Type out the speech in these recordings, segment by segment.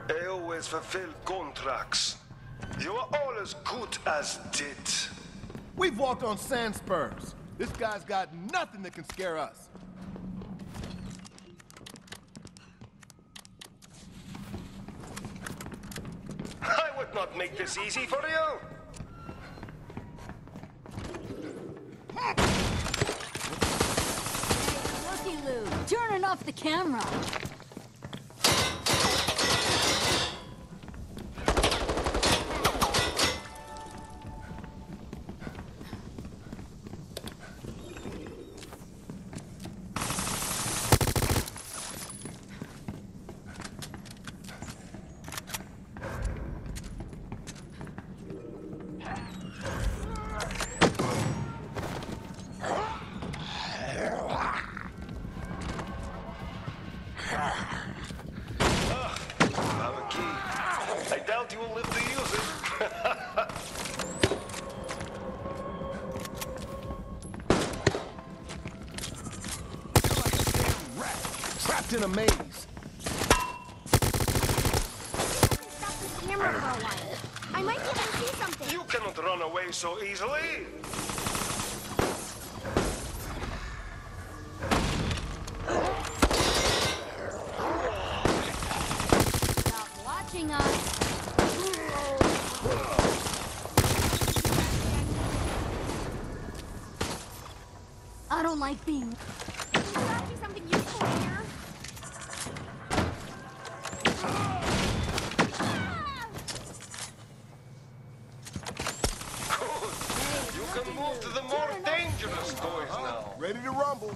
I always fulfill contracts. You are all as good as dead. We've walked on sand spurs. This guy's got nothing that can scare us. I would not make this easy for you. Looky Lou, turning off the camera. I doubt you will live to use it. Trapped in a maze. Stop the camera for a while. I might be able to see something. You cannot run away so easily. Stop watching us. I don't like being... There's gotta be something useful here. Good. You can move to the more dangerous toys now. Ready to rumble.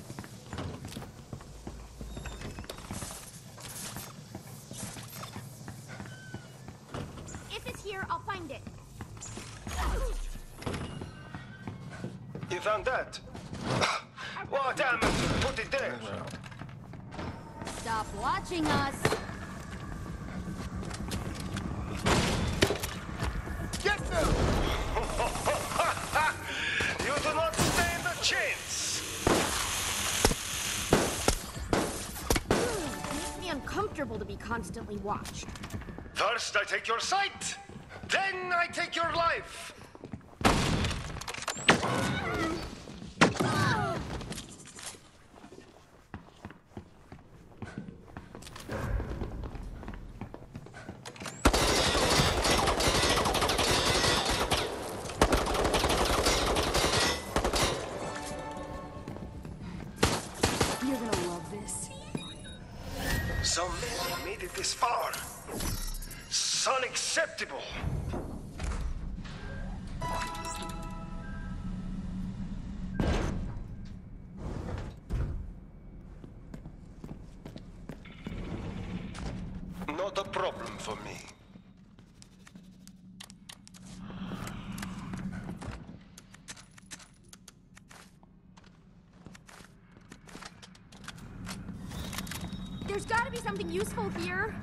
If it's here, I'll find it. You found that? Well, damn it. Put it there. Stop watching us. Get them! You do not stand a chance. Makes me uncomfortable to be constantly watched. First, I take your sight. Then I take your life. You're gonna love this. So many made it this far. It's unacceptable. Not a problem for me. There's gotta be something useful here.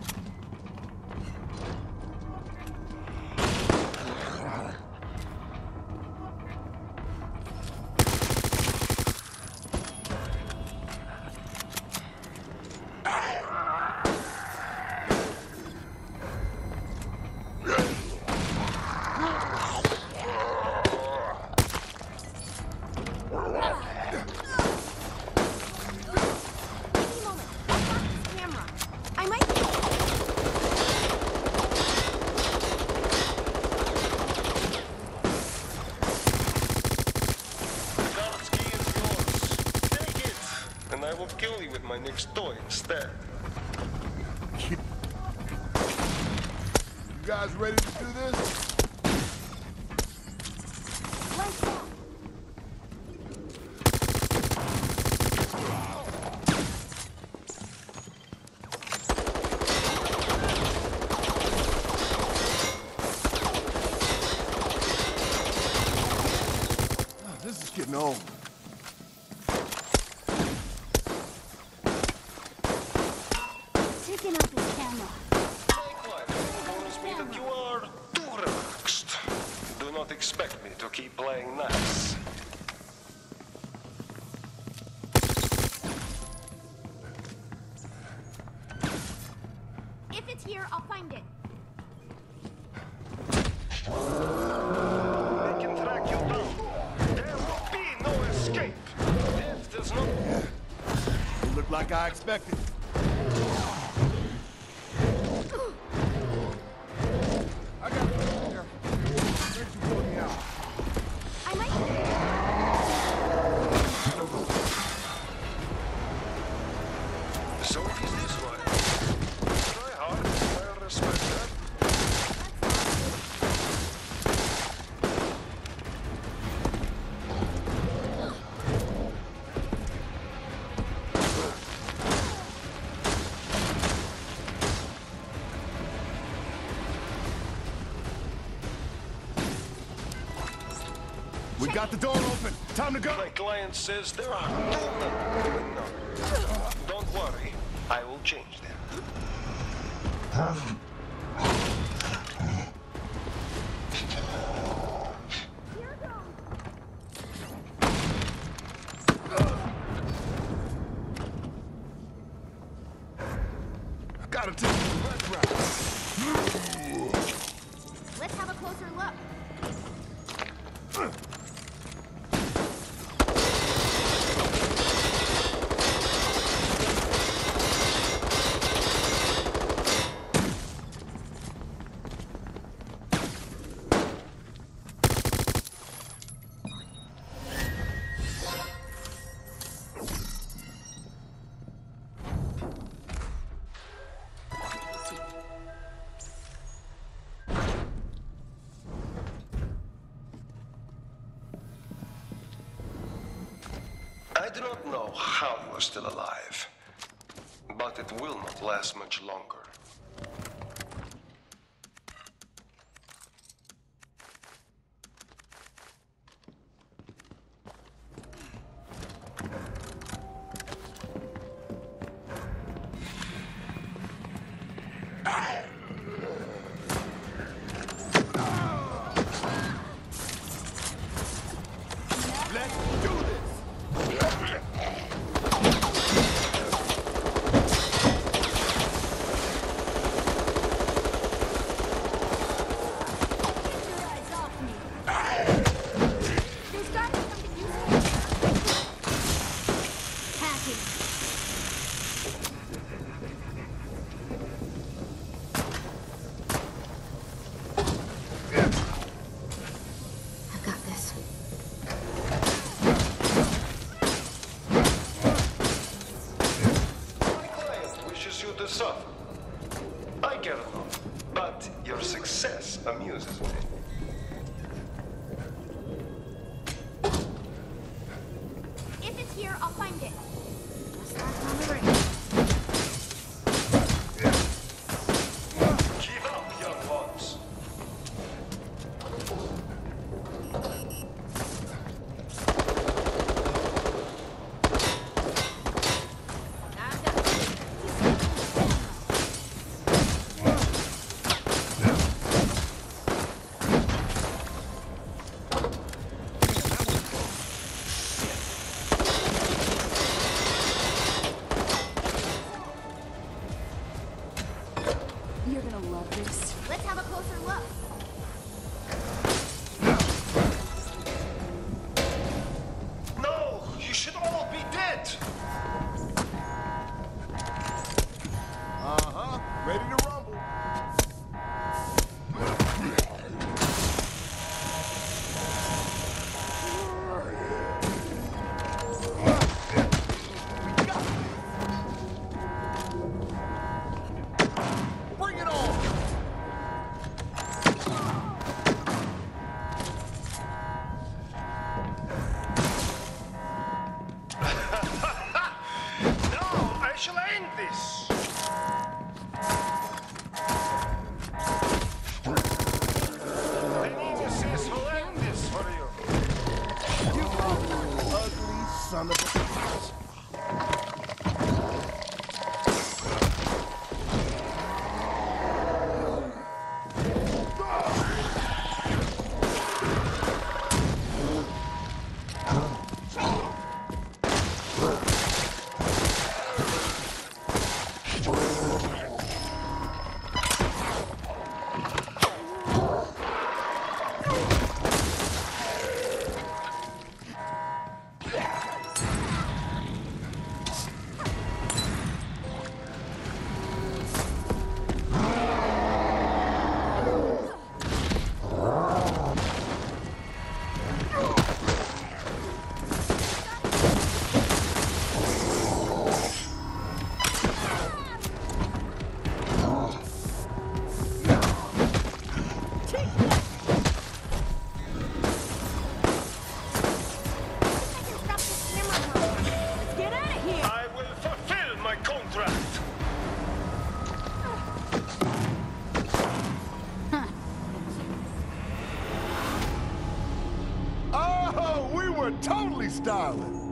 I will kill you with my next toy instead. You guys ready to do this? Let's go. Oh, this is getting old. Taking out this camera. Likewise, warns me that you are too relaxed. Do not expect me to keep playing nice. If it's like I expected. I got it here. Where'd you pull me out? I might. So it is this way. Try hard, I respect that. We got the door open. Time to go. My client says there are no. Don't worry, I will change them. Gotta take the red route. Let's have a closer look. I do not know how you are still alive, but it will not last much longer. Let's do this. Get your eyes off me. There's gotta be something useful. Hacking. I've got this. My client wishes you to suffer. I care not, but your success amuses me. If it's here, I'll find it. Just like on the ring. Give up, young ones. I've got it. You're gonna love this. Let's have a closer look. No, you should all be dead. Uh-huh. Ready to rumble. Bring it on! Now I shall end this. The ninja says will end this for you. You ugly son of a bitch. are totally styling.